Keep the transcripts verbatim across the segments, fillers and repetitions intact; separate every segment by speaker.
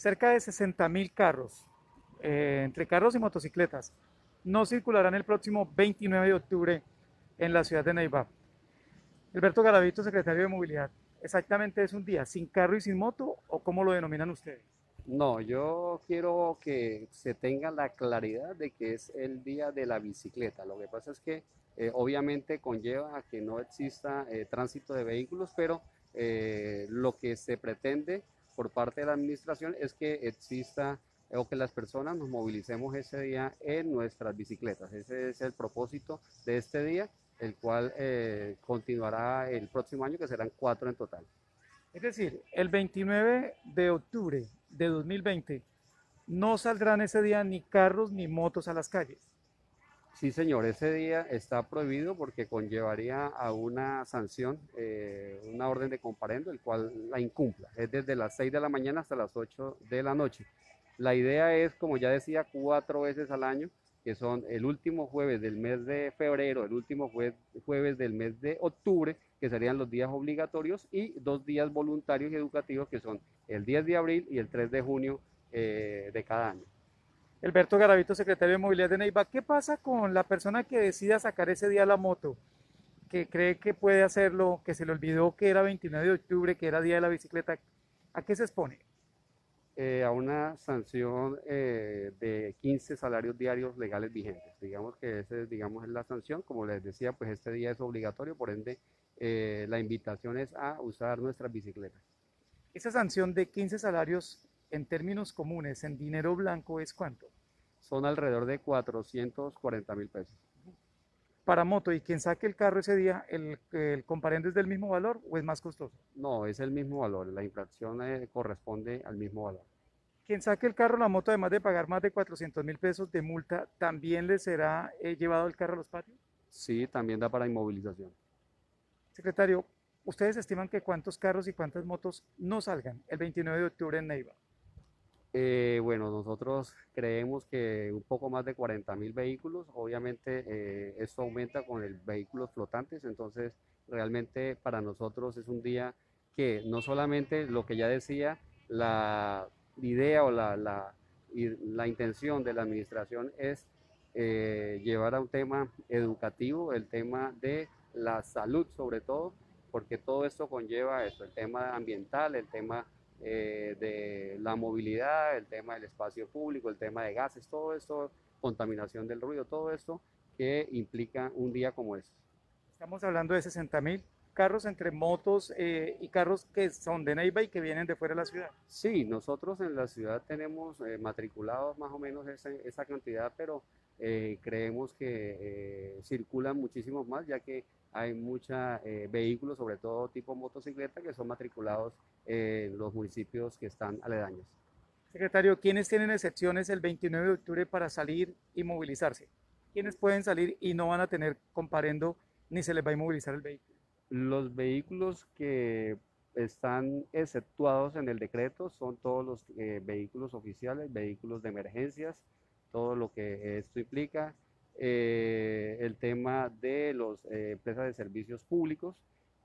Speaker 1: Cerca de sesenta mil carros, eh, entre carros y motocicletas, no circularán el próximo veintinueve de octubre en la ciudad de Neiva. Alberto Garavito, secretario de Movilidad, ¿exactamente es un día sin carro y sin moto o cómo lo denominan ustedes?
Speaker 2: No, yo quiero que se tenga la claridad de que es el día de la bicicleta. Lo que pasa es que eh, obviamente conlleva a que no exista eh, tránsito de vehículos, pero eh, lo que se pretende por parte de la administración es que exista eh, o que las personas nos movilicemos ese día en nuestras bicicletas. Ese es el propósito de este día, el cual eh, continuará el próximo año, que serán cuatro en total.
Speaker 1: Es decir, el veintinueve de octubre de dos mil veinte no saldrán ese día ni carros ni motos a las calles.
Speaker 2: Sí, señor, ese día está prohibido porque conllevaría a una sanción, eh, una orden de comparendo, el cual la incumpla. Es desde las seis de la mañana hasta las ocho de la noche. La idea es, como ya decía, cuatro veces al año, que son el último jueves del mes de febrero, el último jue jueves del mes de octubre, que serían los días obligatorios, y dos días voluntarios y educativos, que son el diez de abril y el tres de junio eh, de cada año.
Speaker 1: Alberto Garavito, secretario de Movilidad de Neiva, ¿qué pasa con la persona que decida sacar ese día la moto? Que cree que puede hacerlo, que se le olvidó que era veintinueve de octubre, que era día de la bicicleta. ¿A qué se expone?
Speaker 2: Eh, a una sanción eh, de quince salarios diarios legales vigentes. Digamos que esa digamos, es la sanción. Como les decía, pues este día es obligatorio, por ende eh, la invitación es a usar nuestras bicicletas.
Speaker 1: Esa sanción de quince salarios en términos comunes, en dinero blanco, ¿es cuánto?
Speaker 2: Son alrededor de cuatrocientos cuarenta mil pesos.
Speaker 1: Para moto, y quien saque el carro ese día, ¿el, el comparendo es del mismo valor o es más costoso?
Speaker 2: No, es el mismo valor, la infracción eh, corresponde al mismo valor.
Speaker 1: Quien saque el carro, la moto, además de pagar más de cuatrocientos mil pesos de multa, ¿también le será eh, llevado el carro a los patios?
Speaker 2: Sí, también da para inmovilización.
Speaker 1: Secretario, ¿ustedes estiman que cuántos carros y cuántas motos no salgan el veintinueve de octubre en Neiva?
Speaker 2: Eh, bueno, nosotros creemos que un poco más de cuarenta mil vehículos, obviamente eh, esto aumenta con el vehículos flotantes, entonces realmente para nosotros es un día que no solamente lo que ya decía, la idea o la, la, y la intención de la administración es eh, llevar a un tema educativo, el tema de la salud sobre todo, porque todo esto conlleva esto, el tema ambiental, el tema eh, de la movilidad, el tema del espacio público, el tema de gases, todo esto, contaminación del ruido, todo esto que implica un día como este.
Speaker 1: Estamos hablando de sesenta mil carros entre motos eh, y carros que son de Neiva y que vienen de fuera de la ciudad.
Speaker 2: Sí, nosotros en la ciudad tenemos eh, matriculados más o menos esa, esa cantidad, pero eh, creemos que eh, circulan muchísimos más, ya que hay muchos eh, vehículos, sobre todo tipo motocicleta, que son matriculados eh, en los municipios que están aledaños.
Speaker 1: Secretario, ¿quiénes tienen excepciones el veintinueve de octubre para salir y movilizarse? ¿Quiénes pueden salir y no van a tener comparendo ni se les va a inmovilizar el vehículo?
Speaker 2: Los vehículos que están exceptuados en el decreto son todos los eh, vehículos oficiales, vehículos de emergencias, todo lo que esto implica, eh, el tema de las eh, empresas de servicios públicos,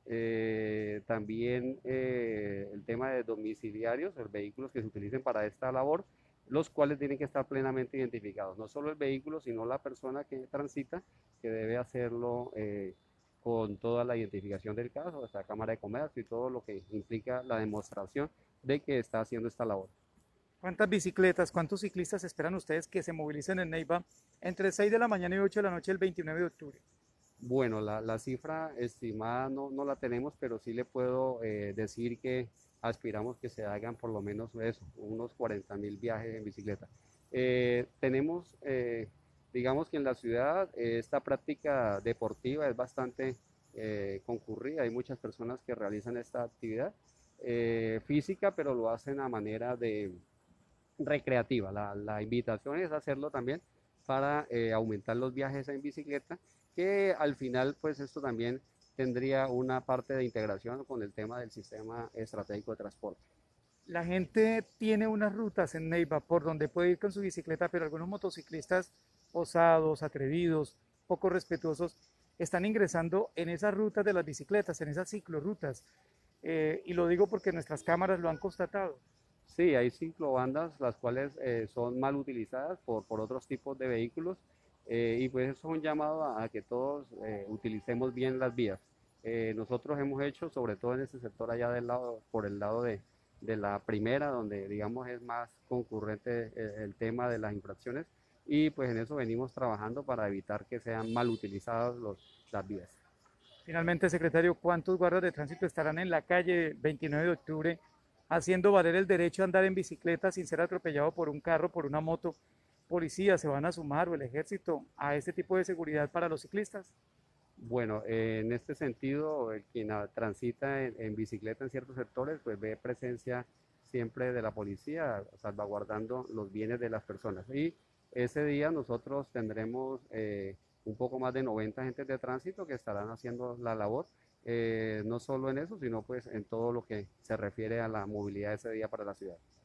Speaker 2: eh, también eh, el tema de domiciliarios, los vehículos que se utilicen para esta labor, los cuales tienen que estar plenamente identificados, no solo el vehículo, sino la persona que transita, que debe hacerlo eh, con toda la identificación del caso, hasta la Cámara de Comercio y todo lo que implica la demostración de que está haciendo esta labor.
Speaker 1: ¿Cuántas bicicletas, cuántos ciclistas esperan ustedes que se movilicen en Neiva entre seis de la mañana y ocho de la noche el veintinueve de octubre?
Speaker 2: Bueno, la, la cifra estimada no, no, la tenemos, pero sí le puedo eh, decir que aspiramos que se hagan por lo menos eso, unos cuarenta mil viajes en bicicleta. Eh, tenemos, eh, digamos que en la ciudad eh, esta práctica deportiva es bastante eh, concurrida, hay muchas personas que realizan esta actividad eh, física, pero lo hacen a manera de recreativa. La, la invitación es hacerlo también para eh, aumentar los viajes en bicicleta, que al final pues esto también tendría una parte de integración con el tema del sistema estratégico de transporte.
Speaker 1: La gente tiene unas rutas en Neiva por donde puede ir con su bicicleta, pero algunos motociclistas osados, atrevidos, poco respetuosos, están ingresando en esas rutas de las bicicletas, en esas ciclorrutas. Eh, y lo digo porque nuestras cámaras lo han constatado.
Speaker 2: Sí, hay ciclovandas las cuales eh, son mal utilizadas por, por otros tipos de vehículos, eh, y pues eso es un llamado a, a que todos eh, utilicemos bien las vías. Eh, nosotros hemos hecho, sobre todo en este sector allá del lado, por el lado de, de la primera, donde digamos es más concurrente el, el tema de las infracciones, y pues en eso venimos trabajando para evitar que sean mal utilizadas los, las vías.
Speaker 1: Finalmente, secretario, ¿cuántos guardias de tránsito estarán en la calle veintinueve de octubre haciendo valer el derecho a andar en bicicleta sin ser atropellado por un carro, por una moto? ¿Policías se van a sumar o el ejército a este tipo de seguridad para los ciclistas?
Speaker 2: Bueno, eh, en este sentido, el quien ah, transita en, en bicicleta en ciertos sectores, pues ve presencia siempre de la policía, salvaguardando los bienes de las personas. Y ese día nosotros tendremos eh, un poco más de noventa agentes de tránsito que estarán haciendo la labor, eh, no solo en eso, sino pues en todo lo que se refiere a la movilidad ese día para la ciudad.